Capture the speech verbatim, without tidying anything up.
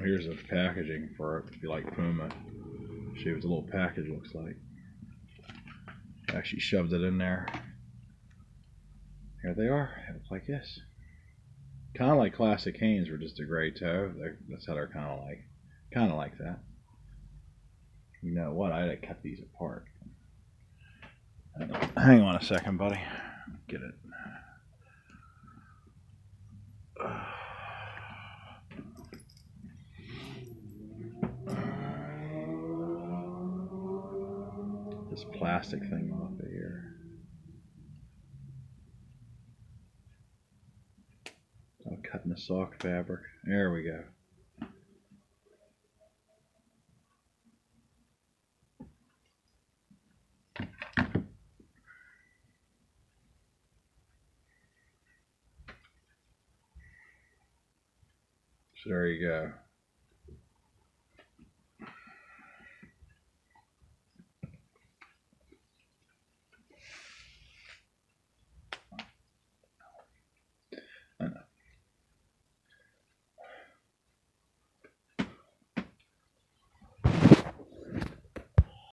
Here's the packaging for it, if you like Puma. See what the little package looks like. Actually shoved it in there. Here they are. They look like this. Kind of like classic Hanes, were just a gray toe. They're, that's how they're kind of like. Kind of like that. You know what? I'd have kept these apart. Hang on a second, buddy. Get it. This plastic thing off of here. I'm cutting the sock fabric. There we go. So there you go.